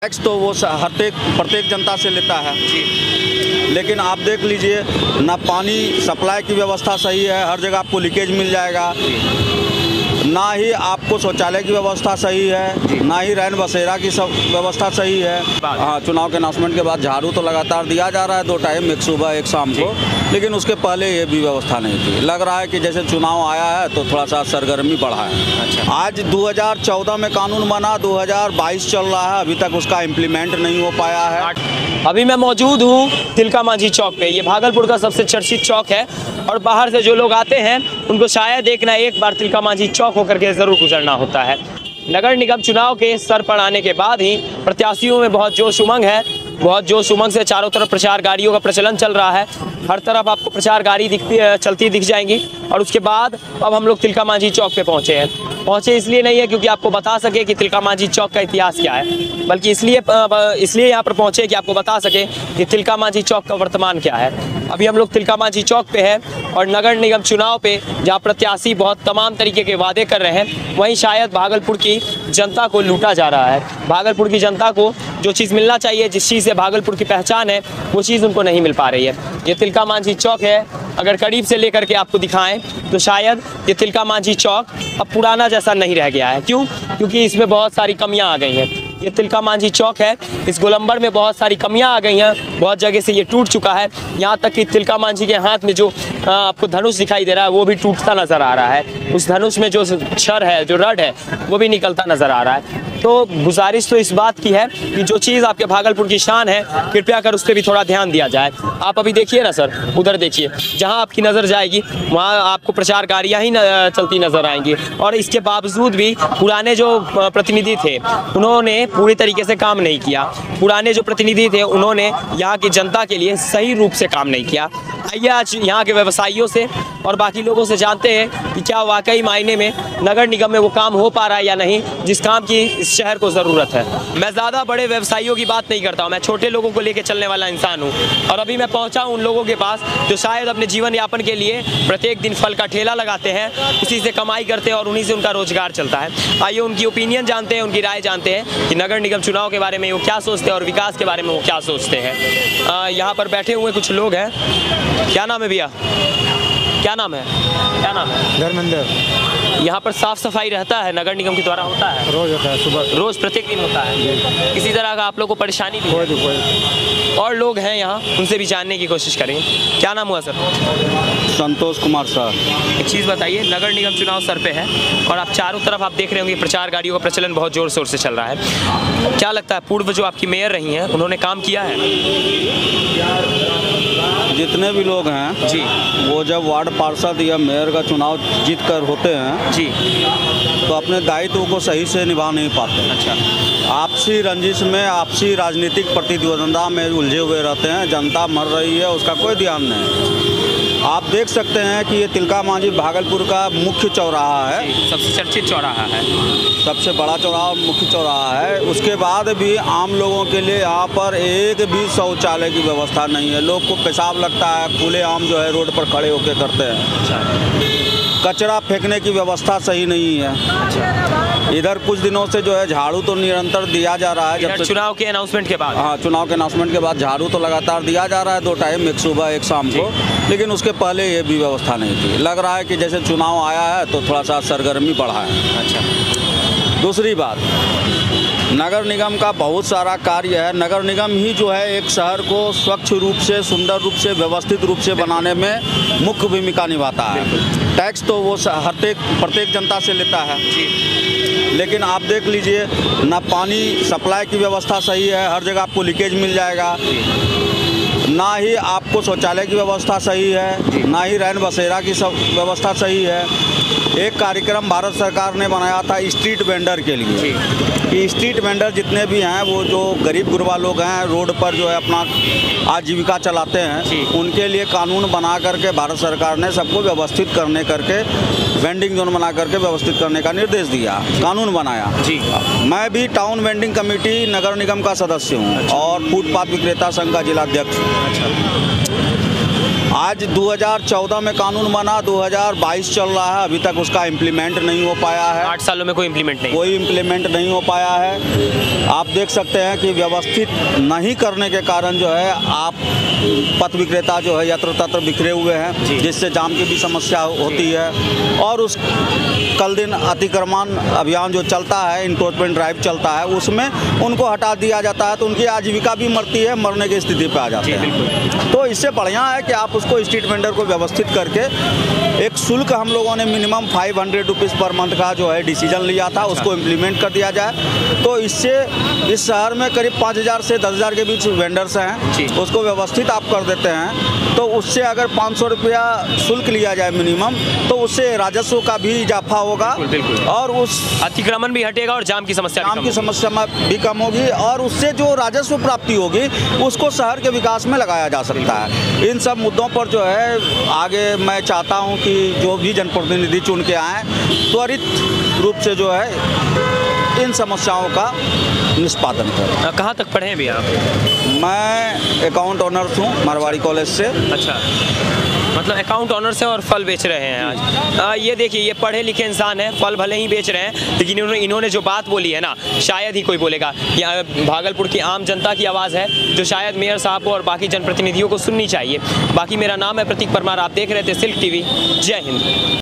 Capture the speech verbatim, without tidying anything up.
Tax तो वो हर प्रत्येक जनता से लेता है जी, लेकिन आप देख लीजिए ना पानी सप्लाई की व्यवस्था सही है, हर जगह आपको लीकेज मिल जाएगा, ना ही आपको शौचालय की व्यवस्था सही है, ना ही रैन बसेरा की सब व्यवस्था सही है। हाँ, चुनाव के अनाउंसमेंट के बाद झाड़ू तो लगातार दिया जा रहा है, दो टाइम, एक सुबह एक शाम को, लेकिन उसके पहले ये भी व्यवस्था नहीं थी। लग रहा है कि जैसे चुनाव आया है तो थोड़ा सा सरगर्मी बढ़ा है। अच्छा। आज दो हज़ार चौदह में कानून बना, दो हज़ार बाईस चल रहा है, अभी तक उसका इम्प्लीमेंट नहीं हो पाया है। अभी मैं मौजूद हूँ तिलका मांझी चौक पे। ये भागलपुर का सबसे चर्चित चौक है और बाहर से जो लोग आते हैं उनको शायद एक ना एक बार तिलका मांझी चौक होकर के ज़रूर गुजरना होता है। नगर निगम चुनाव के सर पर आने के बाद ही प्रत्याशियों में बहुत जोश उमंग है, बहुत जोश उमंग से चारों तरफ प्रचार गाड़ियों का प्रचलन चल रहा है। हर तरफ आपको प्रचार गाड़ी दिखती चलती दिख जाएंगी। और उसके बाद अब हम लोग तिलका मांझी चौक पे पहुंचे हैं। पहुंचे इसलिए नहीं है क्योंकि आपको बता सके कि तिलका मांझी चौक का इतिहास क्या है, बल्कि इसलिए इसलिए यहाँ पर पहुंचे कि आपको बता सके कि तिलका मांझी चौक का वर्तमान क्या है। अभी हम लोग तिलका मांझी चौक पे हैं और नगर निगम चुनाव पे जहाँ प्रत्याशी बहुत तमाम तरीके के वादे कर रहे हैं, वहीं शायद भागलपुर की जनता को लूटा जा रहा है। भागलपुर की जनता को जो चीज़ मिलना चाहिए, जिस चीज़ से भागलपुर की पहचान है, वो चीज़ उनको नहीं मिल पा रही है। ये तिलका मांझी चौक है, अगर करीब से लेकर के आपको दिखाएं तो शायद ये तिलका मांझी चौक अब पुराना जैसा नहीं रह गया है। क्यों? क्योंकि इसमें बहुत सारी कमियां आ गई हैं। ये तिलका मांझी चौक है, इस गोलंबर में बहुत सारी कमियां आ गई हैं, बहुत जगह से ये टूट चुका है। यहाँ तक कि तिलका मांझी के हाथ में जो आ, आपको धनुष दिखाई दे रहा है वो भी टूटता नज़र आ रहा है। उस धनुष में जो छर है, जो रड है, वो भी निकलता नज़र आ रहा है। तो गुजारिश तो इस बात की है कि जो चीज़ आपके भागलपुर की शान है, कृपया कर उस पर भी थोड़ा ध्यान दिया जाए। आप अभी देखिए ना सर, उधर देखिए, जहाँ आपकी नज़र जाएगी वहाँ आपको प्रचार गाड़ियाँ ही न, चलती नज़र आएंगी। और इसके बावजूद भी पुराने जो प्रतिनिधि थे उन्होंने पूरी तरीके से काम नहीं किया। पुराने जो प्रतिनिधि थे उन्होंने यहाँ की जनता के लिए सही रूप से काम नहीं किया। आइए आज यहाँ के व्यवसायियों से और बाकी लोगों से जानते हैं कि क्या वाकई मायने में नगर निगम में वो काम हो पा रहा है या नहीं, जिस काम की इस शहर को ज़रूरत है। मैं ज़्यादा बड़े व्यवसायियों की बात नहीं करता हूँ, मैं छोटे लोगों को लेकर चलने वाला इंसान हूँ। और अभी मैं पहुँचा हूँ उन लोगों के पास जो शायद अपने जीवन यापन के लिए प्रत्येक दिन फल का ठेला लगाते हैं, उसी से कमाई करते हैं और उन्हीं से उनका रोजगार चलता है। आइए उनकी ओपिनियन जानते हैं, उनकी राय जानते हैं कि नगर निगम चुनाव के बारे में वो क्या सोचते हैं और विकास के बारे में वो क्या सोचते हैं। यहाँ पर बैठे हुए कुछ लोग हैं। क्या नाम है भैया? क्या नाम है? क्या नाम है? धर्मेंद्र। यहाँ पर साफ सफाई रहता है, नगर निगम के द्वारा होता है? रोज होता है, सुबह रोज प्रत्येक दिन होता है। किसी तरह का आप लोग को परेशानी भी कोई कोई और लोग हैं यहाँ, उनसे भी जानने की कोशिश करेंगे। क्या नाम हुआ सर? संतोष कुमार सर। एक चीज़ बताइए, नगर निगम चुनाव सर पे है और आप चारों तरफ आप देख रहे होंगे प्रचार गाड़ियों का प्रचलन बहुत जोर शोर से चल रहा है। क्या लगता है पूर्व जो आपकी मेयर रही हैं उन्होंने काम किया है? जितने भी लोग हैं जी, वो जब वार्ड पार्षद या मेयर का चुनाव जीत कर होते हैं जी, तो अपने दायित्व को सही से निभा नहीं पाते। अच्छा। आपसी रंजिश में, आपसी राजनीतिक प्रतिद्वंद्विता में उलझे हुए रहते हैं। जनता मर रही है, उसका कोई ध्यान नहीं। आप देख सकते हैं कि ये तिलका मांझी भागलपुर का मुख्य चौराहा है, सबसे चर्चित चौराहा है, सबसे बड़ा चौराहा, मुख्य चौराहा है। उसके बाद भी आम लोगों के लिए यहाँ पर एक भी शौचालय की व्यवस्था नहीं है। लोग को पेशाब लगता है, खुले आम जो है रोड पर खड़े होकर करते हैं। अच्छा। कचरा फेंकने की व्यवस्था सही नहीं है। अच्छा। इधर कुछ दिनों से जो है झाड़ू तो निरंतर दिया जा रहा है, जब तक चुनाव के अनाउंसमेंट के बाद। हाँ, चुनाव के अनाउंसमेंट के बाद झाड़ू तो लगातार दिया जा रहा है, दो टाइम, एक सुबह एक शाम को, लेकिन उसके पहले ये भी व्यवस्था नहीं थी। लग रहा है कि जैसे चुनाव आया है तो थोड़ा सा सरगर्मी बढ़ा है। अच्छा। दूसरी बात, नगर निगम का बहुत सारा कार्य है। नगर निगम ही जो है एक शहर को स्वच्छ रूप से, सुंदर रूप से, व्यवस्थित रूप से बनाने में मुख्य भूमिका निभाता है। टैक्स तो वो हर प्रत्येक जनता से लेता है, लेकिन आप देख लीजिए ना पानी सप्लाई की व्यवस्था सही है, हर जगह आपको लीकेज मिल जाएगा, ना ही आपको शौचालय की व्यवस्था सही है, ना ही रैन बसेरा की सब व्यवस्था सही है। एक कार्यक्रम भारत सरकार ने बनाया था स्ट्रीट वेंडर के लिए कि स्ट्रीट वेंडर जितने भी हैं, वो जो गरीब गुरबा लोग हैं, रोड पर जो है अपना आजीविका चलाते हैं, उनके लिए कानून बना करके भारत सरकार ने सबको व्यवस्थित करने करके वेंडिंग जोन बना करके व्यवस्थित करने का निर्देश दिया, कानून बनाया। जी, मैं भी टाउन वेंडिंग कमेटी नगर निगम का सदस्य हूँ। अच्छा। और फुटपाथ विक्रेता संघ का जिलाध्यक्ष। अच्छा। आज दो हज़ार चौदह में कानून बना, दो हज़ार बाईस चल रहा है, अभी तक उसका इम्प्लीमेंट नहीं हो पाया है। आठ सालों में कोई इम्प्लीमेंट नहीं कोई इम्प्लीमेंट नहीं हो पाया है। आप देख सकते हैं कि व्यवस्थित नहीं करने के कारण जो है आप पथ विक्रेता जो है यत्र तत्र बिखरे हुए हैं, जिससे जाम की भी समस्या होती है। और उस कल दिन अतिक्रमण अभियान जो चलता है, इन्फोर्समेंट ड्राइव चलता है, उसमें उनको हटा दिया जाता है तो उनकी आजीविका भी मरती है, मरने की स्थिति पे आ जाते हैं। तो इससे बढ़िया है कि आप उसको स्ट्रीट वेंडर को व्यवस्थित करके एक शुल्क हम लोगों ने minimum five hundred rupees per month का जो है डिसीजन लिया था, उसको इम्प्लीमेंट कर दिया जाए। तो इससे इस शहर में करीब पाँच हज़ार से दस हज़ार के बीच वेंडर्स हैं, उसको व्यवस्थित आप कर देते हैं तो उससे अगर पाँच सौ रुपया शुल्क लिया जाए मिनिमम, तो उससे राजस्व का भी इजाफा होगा और उस अतिक्रमण भी हटेगा और जाम की समस्या जाम की समस्या भी कम होगी और उससे जो राजस्व प्राप्ति होगी उसको शहर के विकास में लगाया जा सकता है। इन सब मुद्दों पर जो है आगे मैं चाहता हूं कि जो भी जनप्रतिनिधि चुन के आए त्वरित रूप से जो है इन समस्याओं का निष्पादन करें। कहाँ तक पढ़े हैं भैया आप? मैं अकाउंट ऑनर्स हूँ मारवाड़ी कॉलेज से। अच्छा, मतलब अकाउंट ऑनर से और फल बेच रहे हैं आज। आ, ये देखिए, ये पढ़े लिखे इंसान हैं, फल भले ही बेच रहे हैं, लेकिन इन्होंने इन्होंने जो बात बोली है ना, शायद ही कोई बोलेगा। ये भागलपुर की आम जनता की आवाज़ है जो शायद मेयर साहब को और बाकी जनप्रतिनिधियों को सुननी चाहिए। बाकी मेरा नाम है प्रतीक परमार, आप देख रहे थे सिल्क टीवी। जय हिंद।